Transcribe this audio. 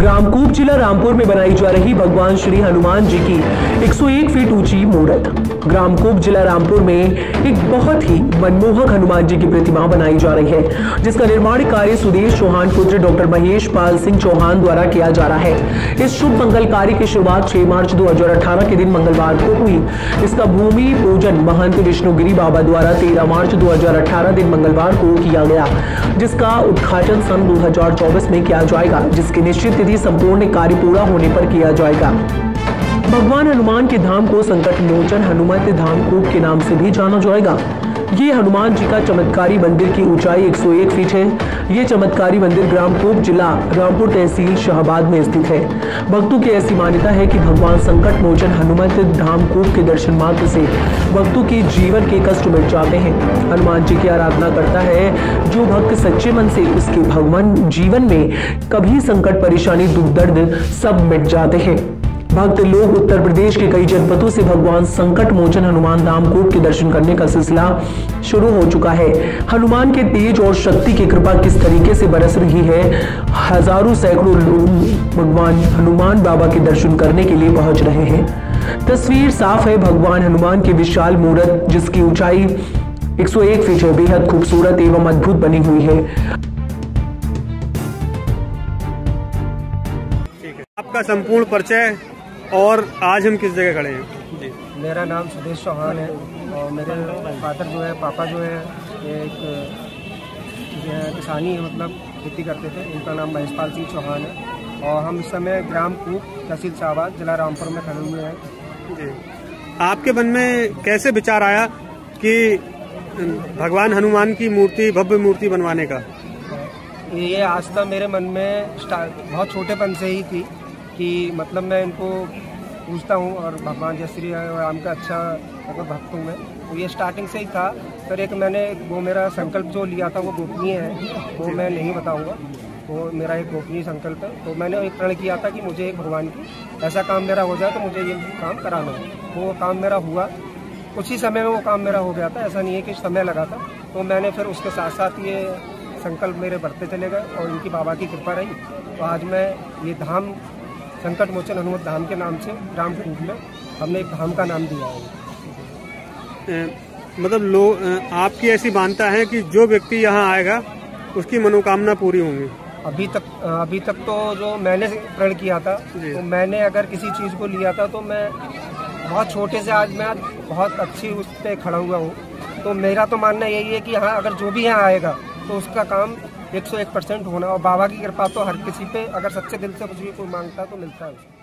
ग्रामकूप जिला रामपुर में बनाई जा रही भगवान श्री हनुमान जी की 101 फीट ऊंची मूर्त। ग्रामकूप जिला रामपुर में एक बहुत ही मनमोहक हनुमान जी की प्रतिमा बनाई जा रही है, जिसका निर्माण कार्य सुदेश चौहान पुत्र डॉक्टर महेश पाल सिंह चौहान द्वारा किया जा रहा है। इस शुभ मंगल कार्य की शुरुआत 6 मार्च 2018 के दिन मंगलवार को हुई। इसका भूमि पूजन महंत विष्णुगिरी बाबा द्वारा 13 मार्च 2018 दिन मंगलवार को किया गया, जिसका उद्घाटन सन 2024 में किया जाएगा, जिसकी निश्चित तिथि संपूर्ण कार्य पूरा होने पर किया जाएगा। भगवान हनुमान के धाम को संकट मोचन हनुमत धाम कूप के नाम से भी जाना जाएगा। ये हनुमान जी का चमत्कारी मंदिर की ऊंचाई 101 फीट है। ये चमत्कारी मंदिर ग्रामकूप जिला रामपुर तहसील शाहबाद में स्थित है। भक्तों की ऐसी मान्यता है कि भगवान संकट मोचन हनुमत धाम कूप के दर्शन मात्र से भक्तों के जीवन के कष्ट मिट जाते हैं। हनुमान जी की आराधना करता है जो भक्त सच्चे मन से, उसके भगवान जीवन में कभी संकट परेशानी दुख दर्द सब मिट जाते हैं। भक्त लोग उत्तर प्रदेश के कई जनपदों से भगवान संकट मोचन हनुमान धाम कूप के दर्शन करने का सिलसिला शुरू हो चुका है। हनुमान के तेज और शक्ति की कृपा किस तरीके से बरस रही है, हजारों सैकड़ों लोग भगवान हनुमान बाबा के दर्शन करने के लिए पहुंच रहे हैं। तस्वीर साफ है भगवान हनुमान की विशाल मूर्त, जिसकी ऊंचाई 101 फीट है, बेहद खूबसूरत एवं अद्भुत बनी हुई है। आपका संपूर्ण परिचय और आज हम किस जगह खड़े हैं? जी, मेरा नाम सुदेश चौहान है और मेरे फादर जो है, पापा जो है, ये एक किसानी मतलब खेती करते थे। उनका नाम महेश पाल सिंह चौहान है और हम इस समय ग्रामकूप तहसील शाहबाद जिला रामपुर में खड़े हुए हैं। जी, आपके मन में कैसे विचार आया कि भगवान हनुमान की मूर्ति, भव्य मूर्ति बनवाने का? ये आस्था मेरे मन में बहुत छोटेपन से ही थी कि मतलब मैं इनको पूछता हूँ और भगवान जय श्री राम का अच्छा मतलब भक्त हूँ मैं, तो ये स्टार्टिंग से ही था। फिर एक मैंने वो मेरा संकल्प जो लिया था वो गोपनीय है, वो मैं नहीं बताऊँगा, वो मेरा एक गोपनीय संकल्प है। तो मैंने एक प्रण किया था कि मुझे एक भगवान की ऐसा काम मेरा हो जाए तो मुझे ये काम कराना है। वो काम मेरा हुआ, कुछ ही समय में वो काम मेरा हो गया था, ऐसा नहीं है कि समय लगा था। तो मैंने फिर उसके साथ साथ ये संकल्प मेरे बढ़ते चले गए और इनकी बाबा की कृपा रही, तो आज मैं ये धाम संकट मोचन हनुमत धाम के नाम से ग्रामकूप में हमने एक धाम का नाम दिया है। मतलब लोग आपकी ऐसी मानता है कि जो व्यक्ति यहाँ आएगा उसकी मनोकामना पूरी होंगी? अभी तक तो जो मैंने प्रण किया था, तो मैंने अगर किसी चीज़ को लिया था तो मैं बहुत छोटे से आज मैं बहुत अच्छी उस पर खड़ा हुआ हूँ। तो मेरा तो मानना यही है कि हाँ, अगर जो भी यहाँ आएगा तो उसका काम 101% होना, और बाबा की कृपा तो हर किसी पे अगर सच्चे दिल से कुछ भी कोई मांगता है तो मिलता है।